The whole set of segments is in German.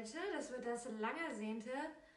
heute. Das wird das lang ersehnte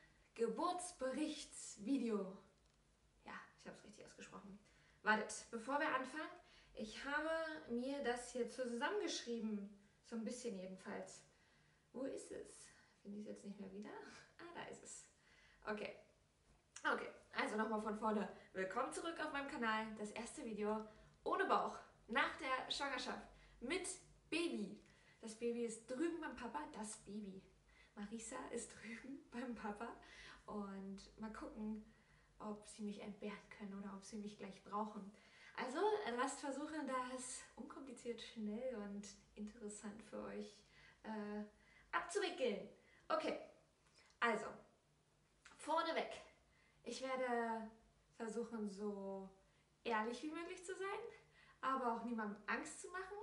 Geburtsberichtsvideo. Ja, ich habe es richtig ausgesprochen. Wartet, bevor wir anfangen, ich habe mir das hier zusammengeschrieben. So ein bisschen jedenfalls. Wo ist es? Finde ich es jetzt nicht mehr wieder? Ah, da ist es. Okay. Okay, also nochmal von vorne. Willkommen zurück auf meinem Kanal. Das erste Video ohne Bauch, nach der Schwangerschaft, mit Baby. Das Baby ist drüben beim Papa, das Baby. Marisa ist drüben beim Papa und mal gucken, ob sie mich entbehren können oder ob sie mich gleich brauchen. Also lasst versuchen, das unkompliziert, schnell und interessant für euch abzuwickeln. Okay, also vorneweg. Ich werde versuchen, so ehrlich wie möglich zu sein, aber auch niemandem Angst zu machen.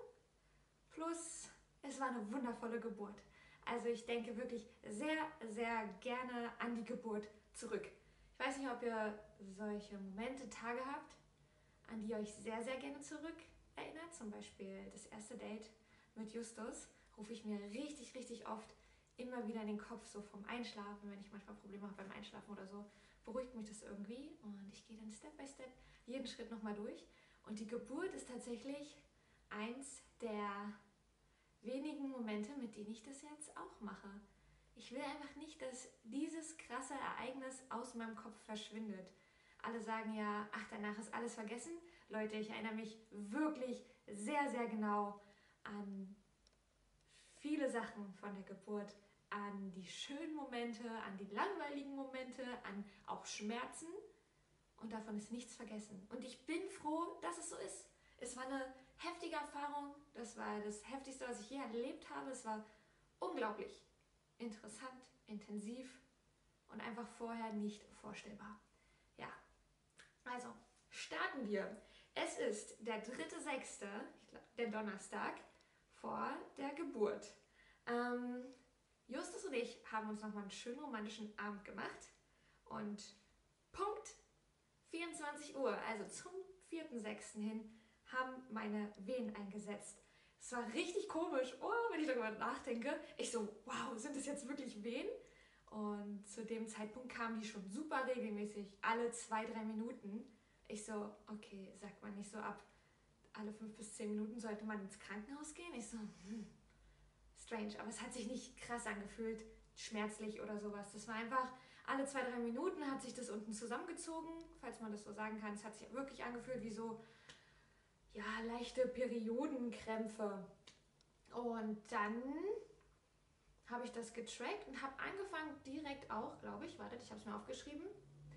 Plus, es war eine wundervolle Geburt. Also ich denke wirklich sehr, sehr gerne an die Geburt zurück. Ich weiß nicht, ob ihr solche Momente, Tage habt, an die ihr euch sehr, sehr gerne zurück erinnert. Zum Beispiel das erste Date mit Justus rufe ich mir richtig, richtig oft immer wieder in den Kopf, so vom Einschlafen, wenn ich manchmal Probleme habe beim Einschlafen oder so, beruhigt mich das irgendwie und ich gehe dann Step by Step jeden Schritt nochmal durch. Und die Geburt ist tatsächlich eins der wenigen Momente, mit denen ich das jetzt auch mache. Ich will einfach nicht, dass dieses krasse Ereignis aus meinem Kopf verschwindet. Alle sagen ja, ach, danach ist alles vergessen. Leute, ich erinnere mich wirklich sehr, sehr genau an viele Sachen von der Geburt, an die schönen Momente, an die langweiligen Momente, an auch Schmerzen. Und davon ist nichts vergessen. Und ich bin froh, dass es so ist. Es war eine heftige Erfahrung. Das war das Heftigste, was ich je erlebt habe. Es war unglaublich interessant, intensiv und einfach vorher nicht vorstellbar. Ja, also starten wir. Es ist der 3.6., der Donnerstag vor der Geburt. Justus und ich haben uns nochmal einen schönen romantischen Abend gemacht und Punkt 24 Uhr, also zum 4.6. hin, haben meine Wehen eingesetzt. Es war richtig komisch, wenn ich darüber nachdenke. Ich so, wow, sind das jetzt wirklich Wehen? Und zu dem Zeitpunkt kamen die schon super regelmäßig, alle 2-3 Minuten. Ich so, okay, sagt man nicht so ab alle 5 bis 10 Minuten sollte man ins Krankenhaus gehen? Ich so, strange, aber es hat sich nicht krass angefühlt, schmerzlich oder sowas. Das war einfach, alle 2-3 Minuten hat sich das unten zusammengezogen, falls man das so sagen kann. Es hat sich wirklich angefühlt wie so, ja, leichte Periodenkrämpfe. Und dann habe ich das getrackt und habe angefangen direkt auch, glaube ich, wartet, ich habe es mir aufgeschrieben.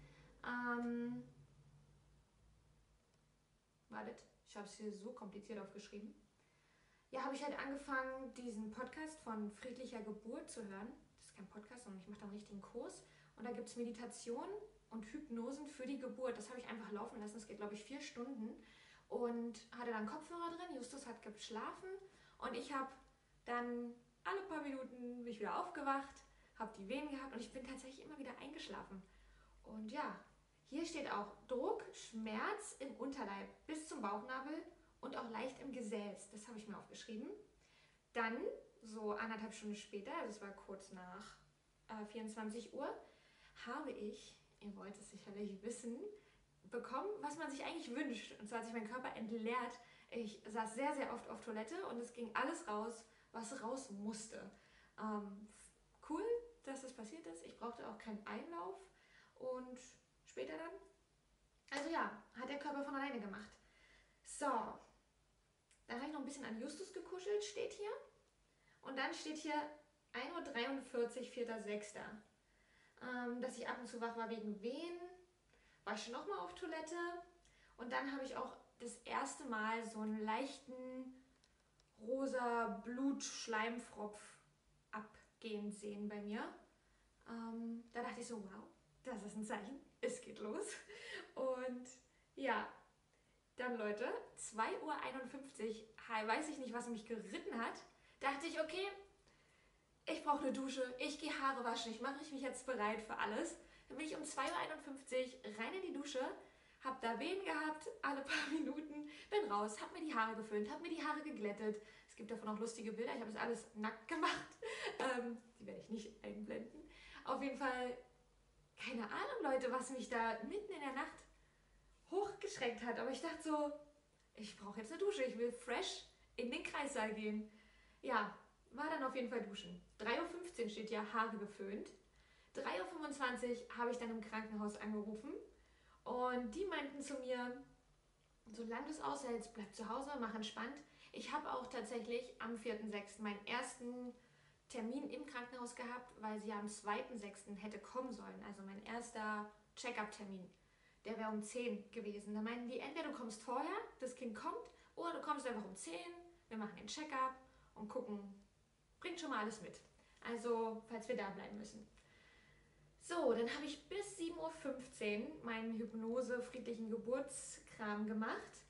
Wartet, ich habe es hier so kompliziert aufgeschrieben. Ja, habe ich halt angefangen, diesen Podcast von Friedlicher Geburt zu hören. Das ist kein Podcast, sondern ich mache da einen richtigen Kurs. Und da gibt es Meditationen und Hypnosen für die Geburt. Das habe ich einfach laufen lassen. Das geht, glaube ich, 4 Stunden. Und hatte dann Kopfhörer drin. Justus hat geschlafen. Und ich habe dann alle paar Minuten mich wieder aufgewacht, habe die Wehen gehabt und ich bin tatsächlich immer wieder eingeschlafen. Und ja, hier steht auch Druck, Schmerz im Unterleib bis zum Bauchnabel und auch leicht im Gesäß. Das habe ich mir aufgeschrieben. Dann, so 1,5 Stunden später, also es war kurz nach 24 Uhr, habe ich, ihr wollt es sicherlich wissen, bekommen, was man sich eigentlich wünscht. Und zwar hat sich mein Körper entleert. Ich saß sehr, sehr oft auf Toilette und es ging alles raus, was raus musste. Cool, dass das passiert ist. Ich brauchte auch keinen Einlauf. Und später dann, also ja, hat der Körper von alleine gemacht. So, dann habe ich noch ein bisschen an Justus gekuschelt, steht hier. Und dann steht hier 1:43 Uhr, 4.6. Dass ich ab und zu wach war wegen Wehen, war ich schon nochmal auf Toilette. Und dann habe ich auch das erste Mal so einen leichten rosa Blut-Schleimfropf abgehen sehen bei mir. Da dachte ich so, wow, das ist ein Zeichen, es geht los. Und ja, dann Leute, 2:51 Uhr, weiß ich nicht, was mich geritten hat, dachte ich, okay, ich brauche eine Dusche, ich gehe Haare waschen, ich mache mich jetzt bereit für alles. Dann bin ich um 2:51 Uhr rein in die Dusche, habe da Wehen gehabt, alle paar Minuten, bin raus, habe mir die Haare geföhnt, habe mir die Haare geglättet. Es gibt davon auch lustige Bilder. Ich habe das alles nackt gemacht. Die werde ich nicht einblenden. Auf jeden Fall, keine Ahnung, Leute, was mich da mitten in der Nacht hochgeschreckt hat. Aber ich dachte so, ich brauche jetzt eine Dusche. Ich will fresh in den Kreissaal gehen. Ja, war dann auf jeden Fall duschen. 3:15 Uhr steht ja, Haare geföhnt. 3:25 Uhr habe ich dann im Krankenhaus angerufen. Und die meinten zu mir, solange du es aushältst, bleib zu Hause, mach entspannt. Ich habe auch tatsächlich am 4.6. meinen ersten Termin im Krankenhaus gehabt, weil sie am 2.6. hätte kommen sollen. Also mein erster Check-up-Termin. Der wäre um 10 gewesen. Da meinten die, entweder du kommst vorher, das Kind kommt, oder du kommst einfach um 10, wir machen den Check-up und gucken, bringt schon mal alles mit. Also, falls wir da bleiben müssen. So, dann habe ich bis 7:15 Uhr meinen Hypnose-friedlichen Geburtskram gemacht.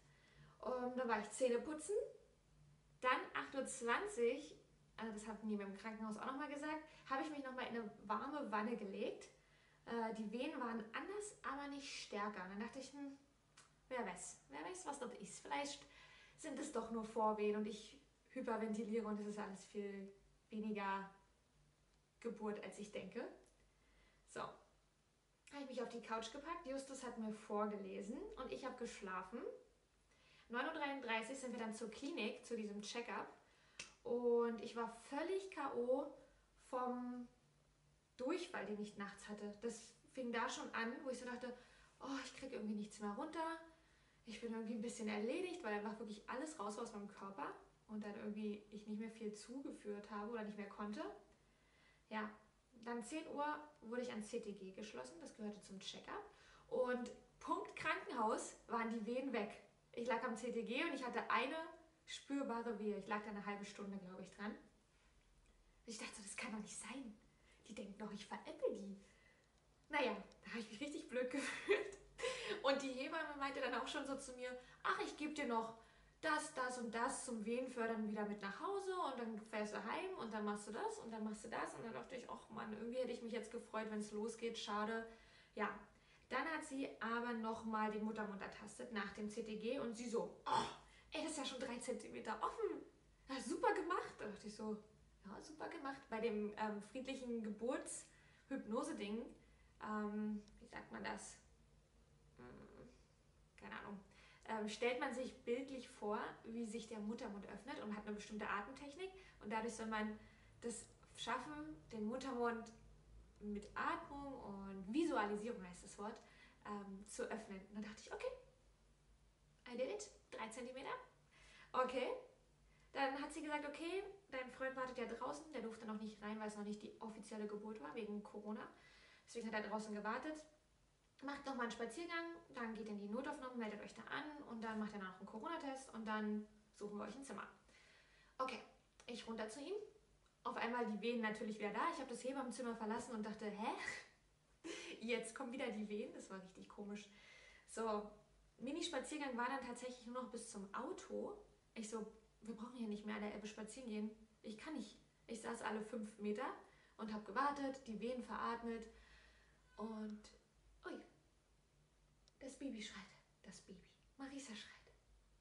Da war ich Zähne putzen. Dann 8:20 Uhr, also das hatten die mir im Krankenhaus auch nochmal gesagt, habe ich mich nochmal in eine warme Wanne gelegt. Die Wehen waren anders, aber nicht stärker. Und dann dachte ich, wer weiß, was das ist. Vielleicht sind es doch nur Vorwehen und ich hyperventiliere und es ist alles viel weniger Geburt, als ich denke. So, habe ich mich auf die Couch gepackt. Justus hat mir vorgelesen und ich habe geschlafen. 9:33 Uhr sind wir dann zur Klinik, zu diesem Check-up. Und ich war völlig K.O. vom Durchfall, den ich nachts hatte. Das fing da schon an, wo ich so dachte, oh, ich kriege irgendwie nichts mehr runter. Ich bin irgendwie ein bisschen erledigt, weil einfach wirklich alles raus war aus meinem Körper. Und dann irgendwie ich nicht mehr viel zugeführt habe oder nicht mehr konnte. Ja, dann 10 Uhr wurde ich ans CTG geschlossen, das gehörte zum Check-up. Und Punkt Krankenhaus waren die Wehen weg. Ich lag am CTG und ich hatte eine spürbare Wehe. Ich lag da eine halbe Stunde, glaube ich, dran. Ich dachte so, das kann doch nicht sein. Die denken doch, ich veräpple die. Naja, da habe ich mich richtig blöd gefühlt. Und die Hebamme meinte dann auch schon so zu mir, ach, ich gebe dir noch das und das zum Wehenfördern wieder mit nach Hause und dann fährst du heim und dann machst du das und dann machst du das. Und dann dachte ich, ach Mann, irgendwie hätte ich mich jetzt gefreut, wenn es losgeht, schade. Ja, dann hat sie aber nochmal den Muttermund ertastet nach dem CTG und sie so, oh, ey, das ist ja schon 3 Zentimeter offen. Ja, super gemacht. Da dachte ich so, ja, super gemacht. Bei dem friedlichen Geburtshypnose-Ding, wie sagt man das? Keine Ahnung. Stellt man sich bildlich vor, wie sich der Muttermund öffnet und hat eine bestimmte Atemtechnik. Und dadurch soll man das schaffen, den Muttermund mit Atmung und Visualisierung heißt das Wort, zu öffnen. Und dann dachte ich, okay, I did it. 3 Zentimeter. Okay. Dann hat sie gesagt, okay, dein Freund wartet ja draußen. Der durfte noch nicht rein, weil es noch nicht die offizielle Geburt war, wegen Corona. Deswegen hat er draußen gewartet. Macht nochmal einen Spaziergang, dann geht in die Notaufnahme, meldet euch da an und dann macht er noch einen Corona-Test und dann suchen wir euch ein Zimmer. Okay, ich runter zu ihm. Auf einmal die Wehen natürlich wieder da. Ich habe das Hebammenzimmer verlassen und dachte, hä? Jetzt kommen wieder die Wehen. Das war richtig komisch. So, Mini-Spaziergang war dann tatsächlich nur noch bis zum Auto. Ich so, wir brauchen hier nicht mehr an der Ebbe spazieren gehen. Ich kann nicht. Ich saß alle 5 Meter und habe gewartet, die Wehen veratmet und ui, das Baby schreit. Das Baby. Marisa schreit.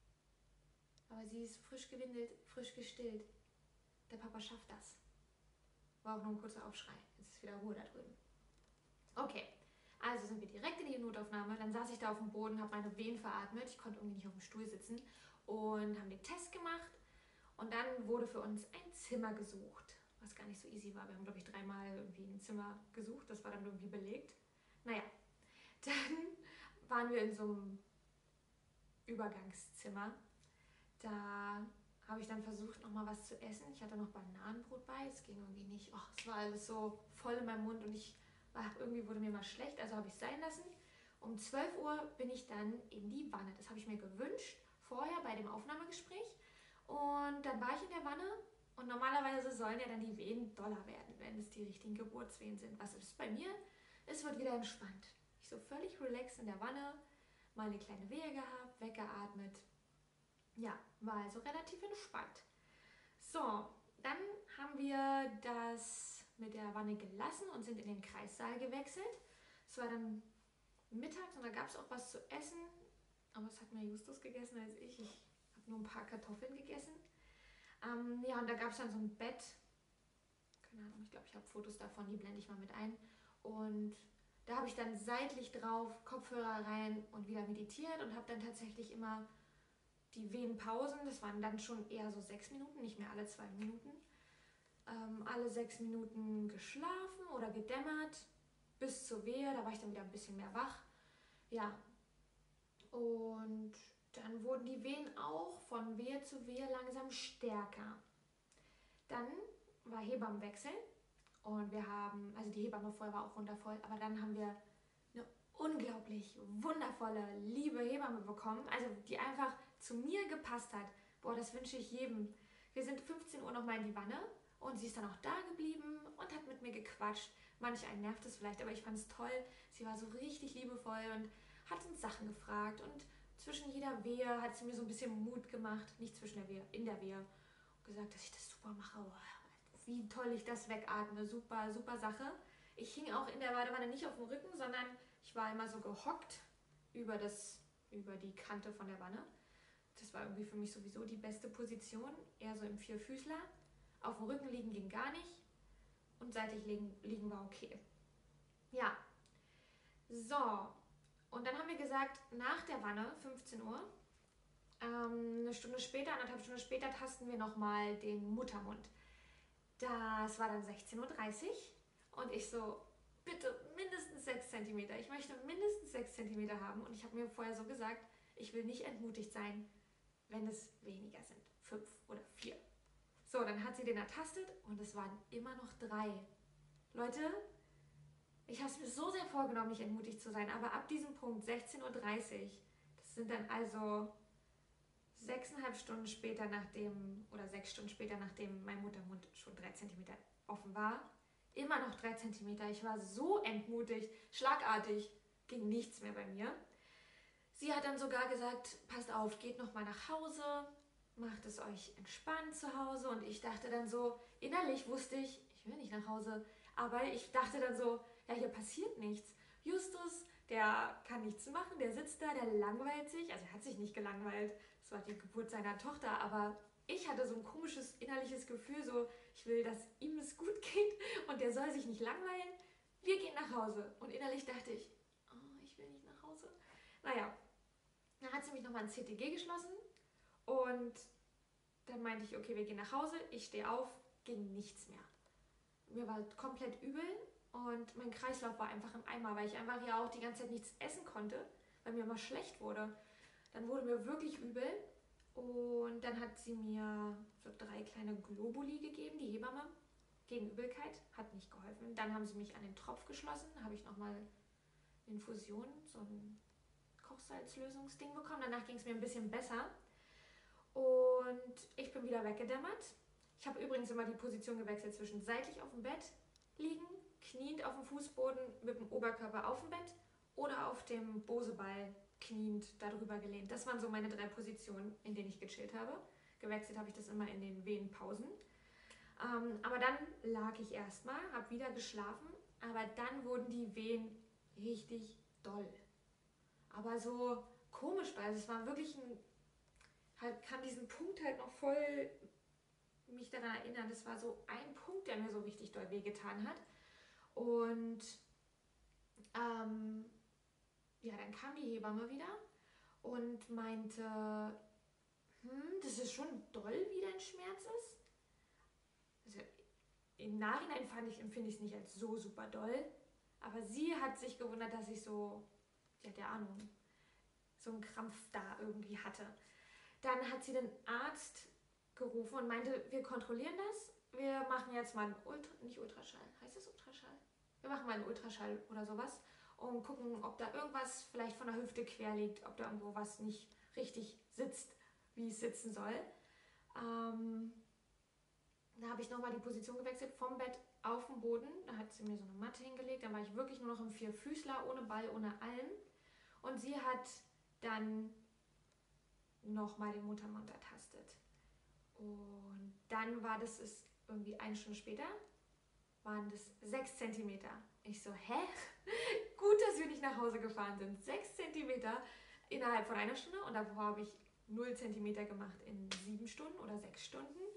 Aber sie ist frisch gewindelt, frisch gestillt. Der Papa schafft das. War auch nur ein kurzer Aufschrei. Jetzt ist wieder Ruhe da drüben. Okay, also sind wir direkt in die Notaufnahme. Dann saß ich da auf dem Boden, habe meine Wehen veratmet. Ich konnte irgendwie nicht auf dem Stuhl sitzen. Und haben den Test gemacht. Und dann wurde für uns ein Zimmer gesucht. Was gar nicht so easy war. Wir haben, glaube ich, 3-mal irgendwie ein Zimmer gesucht. Das war dann irgendwie belegt. Naja, dann waren wir in so einem Übergangszimmer. Da habe ich dann versucht, nochmal was zu essen. Ich hatte noch Bananenbrot bei, es ging irgendwie nicht. Oh, es war alles so voll in meinem Mund und irgendwie wurde mir mal schlecht, also habe ich es sein lassen. Um 12 Uhr bin ich dann in die Wanne. Das habe ich mir gewünscht, vorher bei dem Aufnahmegespräch. Und dann war ich in der Wanne und normalerweise sollen ja dann die Wehen doller werden, wenn es die richtigen Geburtswehen sind. Was ist bei mir? Es wird wieder entspannt. Ich so völlig relaxed in der Wanne, mal eine kleine Wehe gehabt, weggeatmet. Ja, war also relativ entspannt. So, dann haben wir das mit der Wanne gelassen und sind in den Kreissaal gewechselt. Es war dann mittags und da gab es auch was zu essen, aber es hat mehr Justus gegessen als ich. Ich habe nur ein paar Kartoffeln gegessen. Ja, und da gab es dann so ein Bett. Keine Ahnung, ich glaube, ich habe Fotos davon, die blende ich mal mit ein. Und da habe ich dann seitlich drauf, Kopfhörer rein und wieder meditiert und habe dann tatsächlich immer die Wehenpausen, das waren dann schon eher so 6 Minuten, nicht mehr alle 2 Minuten, alle 6 Minuten geschlafen oder gedämmert bis zur Wehe, da war ich dann wieder ein bisschen mehr wach. Ja, und dann wurden die Wehen auch von Wehe zu Wehe langsam stärker. Dann war Hebammenwechsel und wir haben, also die Hebamme vorher war auch wundervoll, aber dann haben wir eine unglaublich wundervolle, liebe Hebamme bekommen, also die einfach zu mir gepasst hat. Boah, das wünsche ich jedem. Wir sind 15 Uhr nochmal in die Wanne und sie ist dann auch da geblieben und hat mit mir gequatscht. Manch einen nervt es vielleicht, aber ich fand es toll. Sie war so richtig liebevoll und hat uns Sachen gefragt und zwischen jeder Wehe hat sie mir so ein bisschen Mut gemacht, nicht zwischen der Wehe, in der Wehe, und gesagt, dass ich das super mache. Boah, wie toll ich das wegatme, super, super Sache. Ich hing auch in der Badewanne nicht auf dem Rücken, sondern ich war immer so gehockt über die Kante von der Wanne. Das war irgendwie für mich sowieso die beste Position, eher so im Vierfüßler. Auf dem Rücken liegen ging gar nicht und seitlich liegen war okay. Ja, so. Und dann haben wir gesagt, nach der Wanne, 15 Uhr, eine Stunde später, 1,5 Stunden später, tasten wir nochmal den Muttermund. Das war dann 16:30 Uhr und ich so, bitte mindestens 6 Zentimeter. Ich möchte mindestens 6 Zentimeter haben und ich habe mir vorher so gesagt, ich will nicht entmutigt sein, wenn es weniger sind, 5 oder 4. So, dann hat sie den ertastet und es waren immer noch 3. Leute, ich habe es mir so sehr vorgenommen, nicht entmutigt zu sein, aber ab diesem Punkt, 16:30 Uhr, das sind dann also 6,5 Stunden später oder 6 Stunden später, nachdem mein Muttermund schon 3 Zentimeter offen war, immer noch 3 Zentimeter. Ich war so entmutigt, schlagartig, ging nichts mehr bei mir. Sie hat dann sogar gesagt, passt auf, geht nochmal nach Hause, macht es euch entspannt zu Hause. Und ich dachte dann so, innerlich wusste ich, ich will nicht nach Hause. Aber ich dachte dann so, ja, hier passiert nichts. Justus, der kann nichts machen, der sitzt da, der langweilt sich. Also er hat sich nicht gelangweilt, das war die Geburt seiner Tochter, aber ich hatte so ein komisches innerliches Gefühl, so, ich will, dass ihm es gut geht und der soll sich nicht langweilen. Wir gehen nach Hause. Und innerlich dachte ich, oh, ich will nicht nach Hause. Naja, dann hat sie mich nochmal ins CTG geschlossen und dann meinte ich, okay, wir gehen nach Hause, ich stehe auf, ging nichts mehr. Mir war komplett übel und mein Kreislauf war einfach im Eimer, weil ich einfach ja auch die ganze Zeit nichts essen konnte, weil mir immer schlecht wurde. Dann wurde mir wirklich übel und dann hat sie mir so 3 kleine Globuli gegeben, die Hebamme, gegen Übelkeit, hat nicht geholfen. Dann haben sie mich an den Tropf geschlossen, habe ich nochmal Infusion, so ein Kochsalzlösungsding bekommen. Danach ging es mir ein bisschen besser und ich bin wieder weggedämmert. Ich habe übrigens immer die Position gewechselt zwischen seitlich auf dem Bett liegen, kniend auf dem Fußboden mit dem Oberkörper auf dem Bett oder auf dem Boseball kniend darüber gelehnt. Das waren so meine 3 Positionen, in denen ich gechillt habe. Gewechselt habe ich das immer in den Wehenpausen. Aber dann lag ich erstmal, habe wieder geschlafen, aber dann wurden die Wehen richtig doll. Aber so komisch, weil es war wirklich kann diesen Punkt halt noch voll mich daran erinnern. Das war so ein Punkt, der mir so richtig doll wehgetan hat. Und ja, dann kam die Hebamme wieder und meinte, das ist schon doll, wie dein Schmerz ist. Also, im Nachhinein empfinde ich es nicht als so super doll, aber sie hat sich gewundert, dass ich so, ja, der Ahnung, so einen Krampf da irgendwie hatte. Dann hat sie den Arzt gerufen und meinte, wir kontrollieren das, wir machen jetzt mal einen nicht Ultraschall, heißt das Ultraschall? Wir machen mal einen Ultraschall oder sowas und gucken, ob da irgendwas vielleicht von der Hüfte quer liegt, ob da irgendwo was nicht richtig sitzt, wie es sitzen soll. Da habe ich nochmal die Position gewechselt, vom Bett auf den Boden. Da hat sie mir so eine Matte hingelegt, dann war ich wirklich nur noch im Vierfüßler, ohne Ball, ohne allem. Und sie hat dann nochmal den Muttermund ertastet. Und dann war das irgendwie 1 Stunde später, waren das 6 Zentimeter. Ich so, hä? Gut, dass wir nicht nach Hause gefahren sind. 6 Zentimeter innerhalb von 1 Stunde und davor habe ich 0 Zentimeter gemacht in 7 Stunden oder 6 Stunden.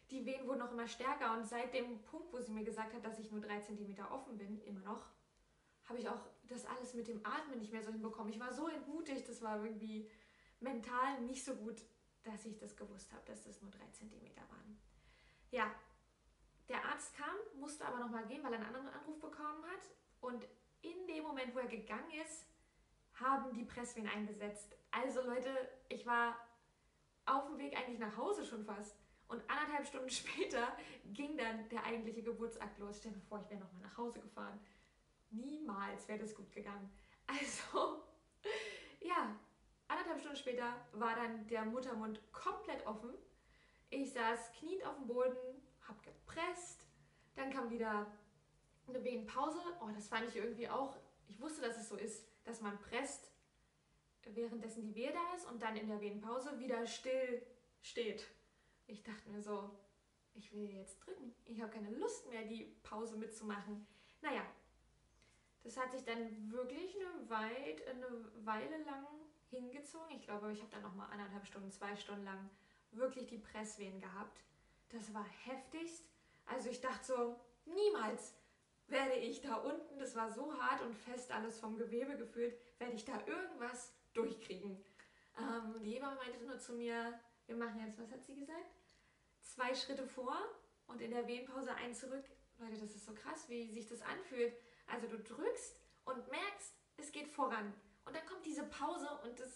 Die Wehen wurden noch immer stärker und seit dem Punkt, wo sie mir gesagt hat, dass ich nur 3 Zentimeter offen bin, immer noch, habe ich auch das alles mit dem Atmen nicht mehr so hinbekommen. Ich war so entmutigt, das war irgendwie mental nicht so gut, dass ich das gewusst habe, dass das nur 3 Zentimeter waren. Ja, der Arzt kam, musste aber nochmal gehen, weil er einen anderen Anruf bekommen hat. Und in dem Moment, wo er gegangen ist, haben die Presswehen eingesetzt. Also Leute, ich war auf dem Weg eigentlich nach Hause schon fast. Und 1,5 Stunden später ging dann der eigentliche Geburtsakt los. Stell dir vor, ich wäre nochmal nach Hause gefahren. Niemals wäre das gut gegangen. Also, ja, 1,5 Stunden später war dann der Muttermund komplett offen. Ich saß kniend auf dem Boden, hab gepresst. Dann kam wieder eine Wehenpause. Oh, das fand ich irgendwie auch. Ich wusste, dass es so ist, dass man presst, währenddessen die Wehe da ist und dann in der Wehenpause wieder still steht. Ich dachte mir so, ich will jetzt drücken. Ich habe keine Lust mehr, die Pause mitzumachen. Naja, das hat sich dann wirklich eine Weile lang hingezogen. Ich glaube, ich habe dann nochmal 1,5 Stunden, 2 Stunden lang wirklich die Presswehen gehabt. Das war heftigst. Also ich dachte so, niemals werde ich da unten, das war so hart und fest alles vom Gewebe gefühlt, werde ich da irgendwas durchkriegen. Die Hebamme meinte nur zu mir, wir machen jetzt, was hat sie gesagt? 2 Schritte vor und in der Wehenpause 1 zurück. Leute, das ist so krass, wie sich das anfühlt. Also du drückst und merkst, es geht voran. Und dann kommt diese Pause und das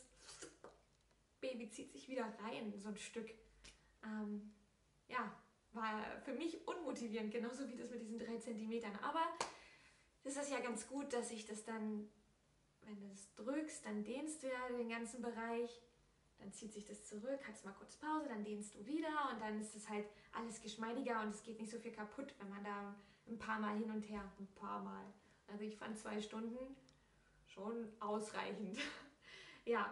Baby zieht sich wieder rein, so ein Stück. Ja, war für mich unmotivierend, genauso wie das mit diesen 3 Zentimetern. Aber das ist ja ganz gut, dass ich das dann, wenn du es drückst, dann dehnst du ja den ganzen Bereich. Dann zieht sich das zurück, hast mal kurz Pause, dann dehnst du wieder und dann ist es halt alles geschmeidiger und es geht nicht so viel kaputt, wenn man da ein paar Mal hin und her, ein paar Mal. Also ich fand 2 Stunden schon ausreichend. Ja,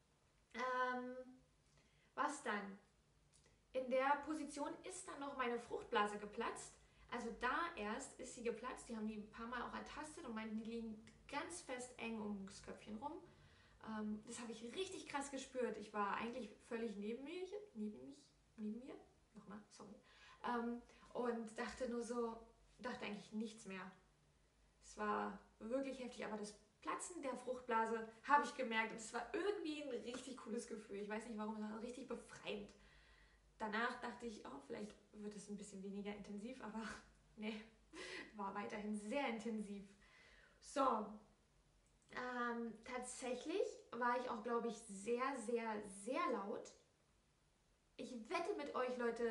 was dann? In der Position ist dann noch meine Fruchtblase geplatzt. Also da erst ist sie geplatzt. Die haben die ein paar Mal auch ertastet und meinten, die liegen ganz fest eng ums Köpfchen rum. Das habe ich richtig krass gespürt. Ich war eigentlich völlig neben mir, nochmal, sorry. Und dachte eigentlich nichts mehr. Es war wirklich heftig, aber das Platzen der Fruchtblase habe ich gemerkt und es war irgendwie ein richtig cooles Gefühl. Ich weiß nicht warum, es war richtig befreiend. Danach dachte ich, oh, vielleicht wird es ein bisschen weniger intensiv, aber nee, war weiterhin sehr intensiv. So, tatsächlich war ich auch, glaube ich, sehr, sehr, sehr laut. Ich wette mit euch, Leute,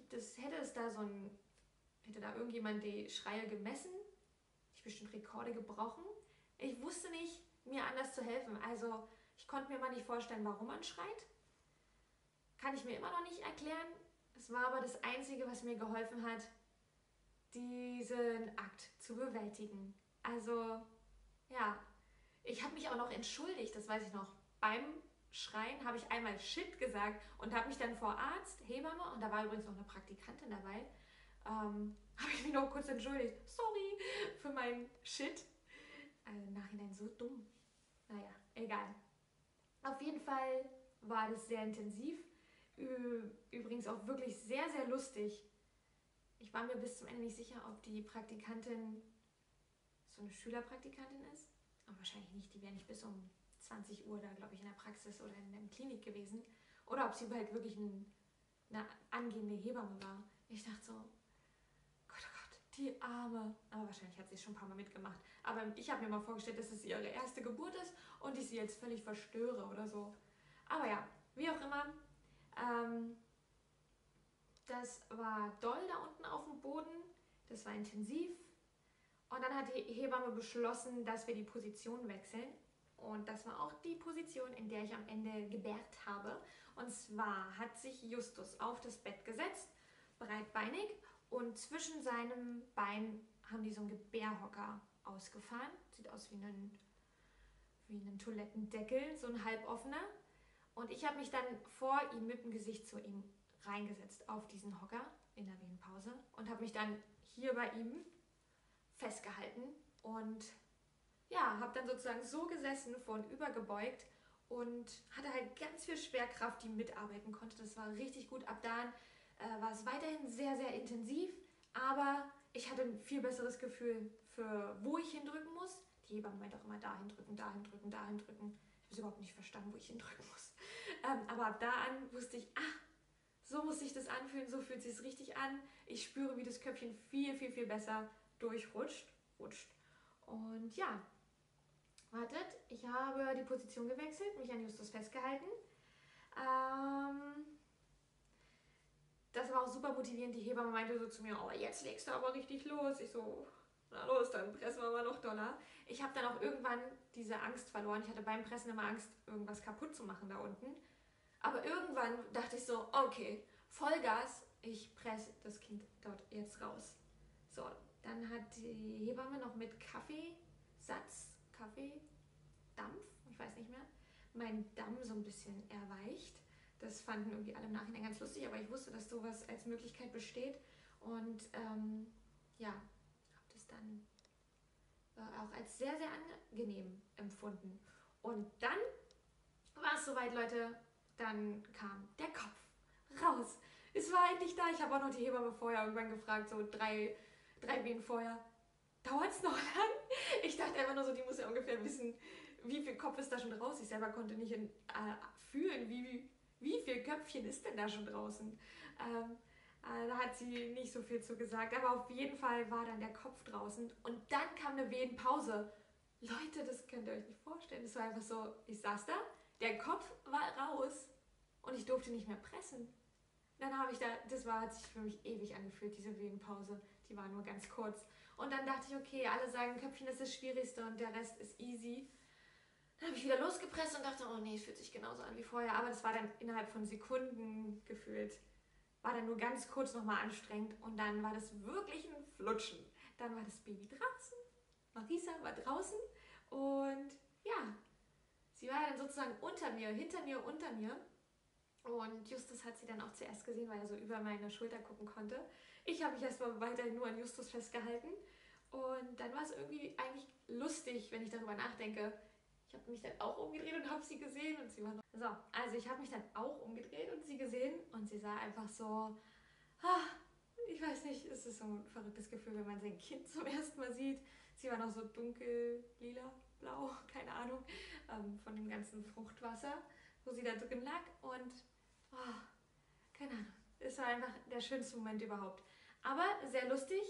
hätte da irgendjemand die Schreie gemessen? Ich bestimmt Rekorde gebrochen. Ich wusste nicht, mir anders zu helfen. Also, ich konnte mir mal nicht vorstellen, warum man schreit. Kann ich mir immer noch nicht erklären. Es war aber das Einzige, was mir geholfen hat, diesen Akt zu bewältigen. Also, ja, ich habe mich auch noch entschuldigt, das weiß ich noch. Beim Schreien habe ich einmal Shit gesagt und habe mich dann vor Arzt, Hebamme, und da war übrigens noch eine Praktikantin dabei, habe ich mich noch kurz entschuldigt. Sorry für meinen Shit. Also im Nachhinein so dumm. Naja, egal. Auf jeden Fall war das sehr intensiv. Übrigens auch wirklich sehr, sehr lustig. Ich war mir bis zum Ende nicht sicher, ob die Praktikantin so eine Schülerpraktikantin ist. Aber wahrscheinlich nicht, die wäre nicht bis um 20 Uhr da, glaube ich, in der Praxis oder in der Klinik gewesen. Oder ob sie halt wirklich eine angehende Hebamme war. Ich dachte so, Gott, oh Gott, die Arme. Aber wahrscheinlich hat sie es schon ein paar Mal mitgemacht. Aber ich habe mir mal vorgestellt, dass es ihre erste Geburt ist und ich sie jetzt völlig verstöre oder so. Aber ja, wie auch immer. Das war doll da unten auf dem Boden. Das war intensiv. Und dann hat die Hebamme beschlossen, dass wir die Position wechseln. Und das war auch die Position, in der ich am Ende gebärt habe. Und zwar hat sich Justus auf das Bett gesetzt, breitbeinig. Und zwischen seinem Bein haben die so einen Gebärhocker ausgefahren. Sieht aus wie ein Toilettendeckel, so ein halboffener. Und ich habe mich dann vor ihm mit dem Gesicht zu ihm reingesetzt auf diesen Hocker in der Wehenpause und habe mich dann hier bei ihm festgehalten und ja, habe dann sozusagen so gesessen, vornüber gebeugt und hatte halt ganz viel Schwerkraft, die mitarbeiten konnte. Das war richtig gut. Ab da war es weiterhin sehr, sehr intensiv, aber ich hatte ein viel besseres Gefühl für, wo ich hindrücken muss. Die Hebamme meint auch immer dahin drücken, dahin drücken, dahin drücken. Ich habe es überhaupt nicht verstanden, wo ich hindrücken muss. Aber ab da an wusste ich, so muss sich das anfühlen, so fühlt sich es richtig an. Ich spüre, wie das Köpfchen viel, viel, viel besser rutscht. Und ja, wartet, ich habe die Position gewechselt, mich an Justus festgehalten. Das war auch super motivierend. Die Hebamme meinte so zu mir, oh, jetzt legst du aber richtig los. Ich so, na los, dann pressen wir mal noch doller. Ich habe dann auch irgendwann diese Angst verloren. Ich hatte beim Pressen immer Angst, irgendwas kaputt zu machen da unten. Aber irgendwann dachte ich so, okay, Vollgas, ich presse das Kind dort jetzt raus. So, dann hat die Hebamme noch mit Kaffeedampf, ich weiß nicht mehr, meinen Damm so ein bisschen erweicht. Das fanden irgendwie alle im Nachhinein ganz lustig, aber ich wusste, dass sowas als Möglichkeit besteht. Und ja, habe das dann auch als sehr, sehr angenehm empfunden. Und dann war es soweit, Leute, dann kam der Kopf raus. Es war endlich da. Ich habe auch noch die Hebamme vorher irgendwann gefragt, so drei Wehen vorher. Dauert es noch lang? Ich dachte einfach nur so, die muss ja ungefähr wissen, wie viel Kopf ist da schon raus. Ich selber konnte nicht fühlen, wie viel Köpfchen ist denn da schon draußen. Da hat sie nicht so viel zu gesagt. Aber auf jeden Fall war dann der Kopf draußen. Und dann kam eine Wehenpause. Leute, das könnt ihr euch nicht vorstellen. Es war einfach so, ich saß da, der Kopf war raus und ich durfte nicht mehr pressen. Dann habe ich hat sich für mich ewig angefühlt, diese Wehenpause. Die war nur ganz kurz. Und dann dachte ich, okay, alle sagen, Köpfchen ist das Schwierigste und der Rest ist easy. Dann habe ich wieder losgepresst und dachte, oh nee, es fühlt sich genauso an wie vorher. Aber das war dann innerhalb von Sekunden gefühlt. War dann nur ganz kurz nochmal anstrengend und dann war das wirklich ein Flutschen. Dann war das Baby draußen, Marisa war draußen und ja, sie war dann sozusagen hinter mir, unter mir. Und Justus hat sie dann auch zuerst gesehen, weil er so über meine Schulter gucken konnte. Ich habe mich erstmal weiterhin nur an Justus festgehalten. Und dann war es irgendwie eigentlich lustig, wenn ich darüber nachdenke. Ich habe mich dann auch umgedreht und habe sie gesehen und sie war noch... So, also ich habe mich dann auch umgedreht und sie gesehen und sie sah einfach so... ich weiß nicht, es ist so ein verrücktes Gefühl, wenn man sein Kind zum ersten Mal sieht. Sie war noch so dunkel, lila, blau, keine Ahnung, von dem ganzen Fruchtwasser, wo sie da drin lag. Und keine Ahnung, es war einfach der schönste Moment überhaupt. Aber sehr lustig.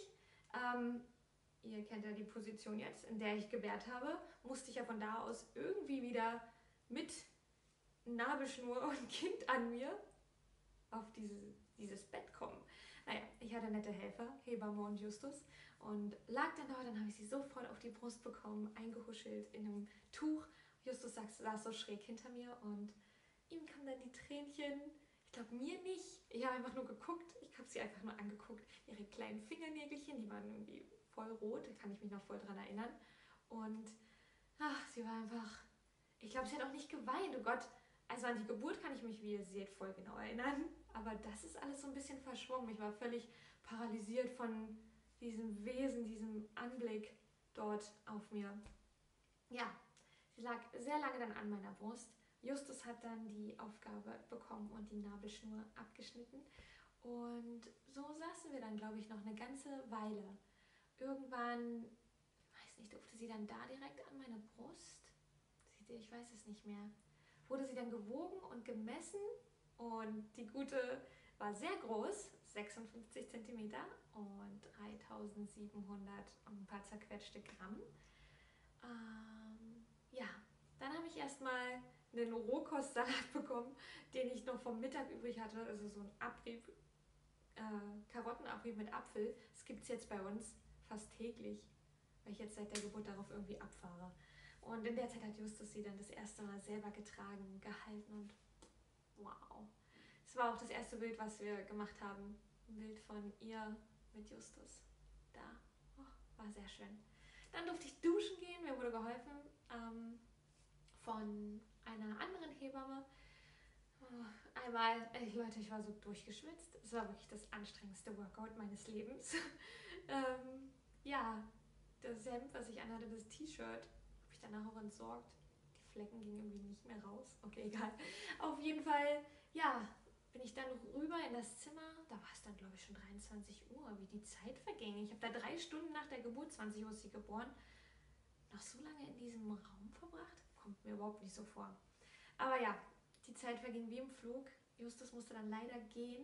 Ihr kennt ja die Position jetzt, in der ich gebärt habe, musste ich ja von da aus irgendwie wieder mit Nabelschnur und Kind an mir auf dieses Bett kommen. Naja, ich hatte nette Helfer, Hebamme und Justus, und lag dann dort, dann habe ich sie sofort auf die Brust bekommen, eingehuschelt in einem Tuch. Justus saß so schräg hinter mir und ihm kamen dann die Tränchen. Ich glaube, mir nicht. Ich habe einfach nur geguckt. Ich habe sie einfach nur angeguckt. Ihre kleinen Fingernägelchen, die waren irgendwie voll rot. Da kann ich mich noch voll dran erinnern. Und sie war einfach... Ich glaube, sie hat auch nicht geweint. Oh Gott. Also an die Geburt kann ich mich, wie ihr seht, voll genau erinnern. Aber das ist alles so ein bisschen verschwommen. Ich war völlig paralysiert von diesem Wesen, diesem Anblick dort auf mir. Ja, sie lag sehr lange dann an meiner Brust. Justus hat dann die Aufgabe bekommen und die Nabelschnur abgeschnitten. Und so saßen wir dann, glaube ich, noch eine ganze Weile. Irgendwann, ich weiß nicht, durfte sie dann da direkt an meine Brust? Ich weiß es nicht mehr. Wurde sie dann gewogen und gemessen und die Gute war sehr groß, 56 cm und 3700 und ein paar zerquetschte Gramm. Ja, dann habe ich erstmal einen Rohkostsalat bekommen, den ich noch vom Mittag übrig hatte, also so ein Abrieb, Karottenabrieb mit Apfel. Das gibt es jetzt bei uns fast täglich, weil ich jetzt seit der Geburt darauf irgendwie abfahre. Und in der Zeit hat Justus sie dann das erste Mal selber getragen, gehalten und wow. Es war auch das erste Bild, was wir gemacht haben. Ein Bild von ihr mit Justus. Da. War sehr schön. Dann durfte ich duschen gehen. Mir wurde geholfen von einer anderen Hebamme. Einmal, Leute, ich war so durchgeschwitzt. Es war wirklich das anstrengendste Workout meines Lebens. Ja, das Hemd, was ich anhatte, das T-Shirt, habe ich danach auch entsorgt. Die Flecken gingen irgendwie nicht mehr raus. Okay, egal. Auf jeden Fall, ja, bin ich dann rüber in das Zimmer. Da war es dann, glaube ich, schon 23 Uhr, wie die Zeit verging. Ich habe da 3 Stunden nach der Geburt, 20 Uhr ist sie geboren, noch so lange in diesem Raum verbracht. Kommt mir überhaupt nicht so vor. Aber ja, die Zeit verging wie im Flug. Justus musste dann leider gehen.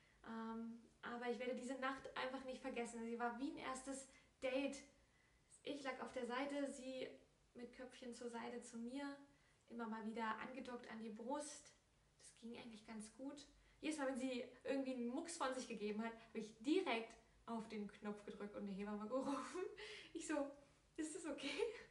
Aber ich werde diese Nacht einfach nicht vergessen. Sie war wie ein erstes Date. Ich lag auf der Seite, sie mit Köpfchen zur Seite zu mir, immer mal wieder angedockt an die Brust. Das ging eigentlich ganz gut. Jedes Mal, wenn sie irgendwie einen Mucks von sich gegeben hat, habe ich direkt auf den Knopf gedrückt und eine Hebamme gerufen. Ich so, ist das okay?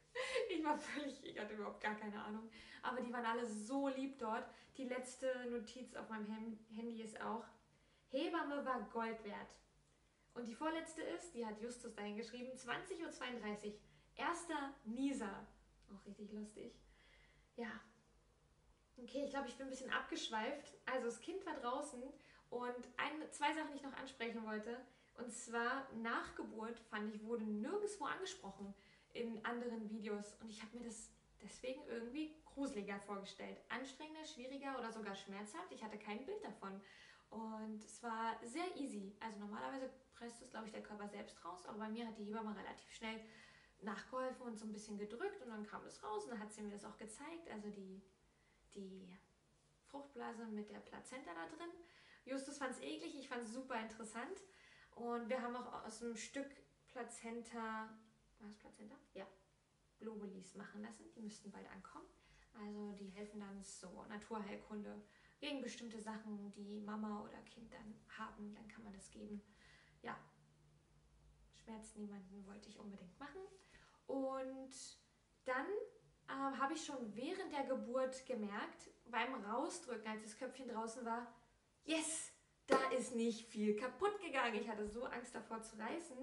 Ich hatte überhaupt gar keine Ahnung. Aber die waren alle so lieb dort. Die letzte Notiz auf meinem Handy ist auch, Hebamme war Gold wert. Und die vorletzte ist, die hat Justus dahin geschrieben, 20:32 Uhr, erster Nieser. Auch richtig lustig. Ja, okay, ich glaube, ich bin ein bisschen abgeschweift. Also das Kind war draußen und zwei Sachen, die ich noch ansprechen wollte. Und zwar nach Geburt, fand ich, wurde nirgendwo angesprochen in anderen Videos. Und ich habe mir das deswegen irgendwie gruseliger vorgestellt. Anstrengender, schwieriger oder sogar schmerzhaft. Ich hatte kein Bild davon. Und es war sehr easy. Also normalerweise presst es, glaube ich, der Körper selbst raus. Aber bei mir hat die Hebamme relativ schnell nachgeholfen und so ein bisschen gedrückt. Und dann kam das raus und dann hat sie mir das auch gezeigt. Also die Fruchtblase mit der Plazenta da drin. Justus fand es eklig, ich fand es super interessant. Und wir haben auch aus einem Stück Plazenta, war es Plazenta? Ja, Globulis machen lassen. Die müssten bald ankommen. Also die helfen dann so Naturheilkunde gegen bestimmte Sachen, die Mama oder Kind dann haben. Dann kann man das geben. Ja, schmerzt niemanden, wollte ich unbedingt machen. Und dann habe ich schon während der Geburt gemerkt, beim Rausdrücken, als das Köpfchen draußen war, yes, da ist nicht viel kaputt gegangen. Ich hatte so Angst davor zu reißen.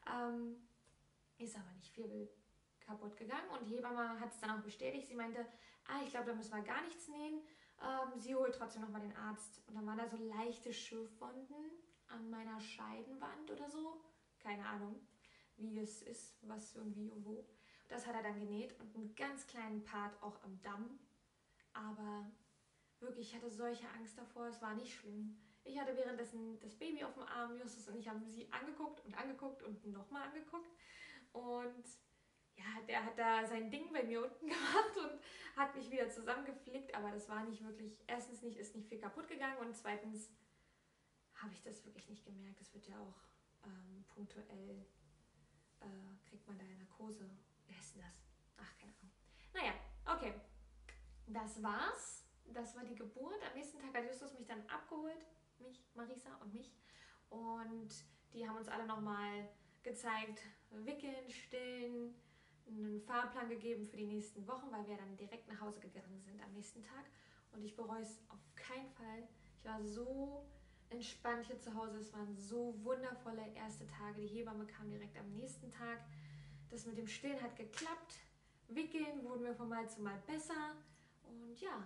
Ist aber nicht viel kaputt gegangen und die Hebamme hat es dann auch bestätigt. Sie meinte, ich glaube, da müssen wir gar nichts nähen. Sie holt trotzdem nochmal den Arzt. Und dann waren da so leichte Schürfwunden an meiner Scheidenwand oder so. Keine Ahnung, wie das ist, was und wie und wo. Das hat er dann genäht und einen ganz kleinen Part auch am Damm. Aber wirklich, ich hatte solche Angst davor, es war nicht schlimm. Ich hatte währenddessen das Baby auf dem Arm, Justus und ich haben sie angeguckt und nochmal angeguckt. Und ja, der hat da sein Ding bei mir unten gemacht und hat mich wieder zusammengeflickt. Aber das war nicht wirklich, erstens ist nicht viel kaputt gegangen und zweitens habe ich das wirklich nicht gemerkt. Das wird ja auch punktuell, kriegt man da eine Narkose. Wie heißt denn das? Ach, keine Ahnung. Naja, okay. Das war's. Das war die Geburt. Am nächsten Tag hat Justus mich dann abgeholt. Mich, Marisa und mich. Und die haben uns alle nochmal gezeigt, wickeln, stillen, einen Fahrplan gegeben für die nächsten Wochen, weil wir dann direkt nach Hause gegangen sind am nächsten Tag. Und ich bereue es auf keinen Fall. Ich war so entspannt hier zu Hause. Es waren so wundervolle erste Tage. Die Hebamme kam direkt am nächsten Tag. Das mit dem Stillen hat geklappt. Wickeln wurden wir von Mal zu Mal besser. Und ja,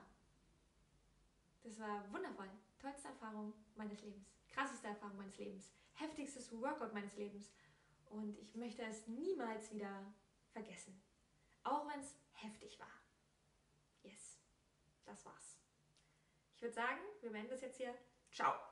das war wundervoll. Tollste Erfahrung meines Lebens. Krasseste Erfahrung meines Lebens. Heftigstes Workout meines Lebens. Und ich möchte es niemals wieder vergessen. Auch wenn es heftig war. Yes, das war's. Ich würde sagen, wir beenden das jetzt hier. Ciao.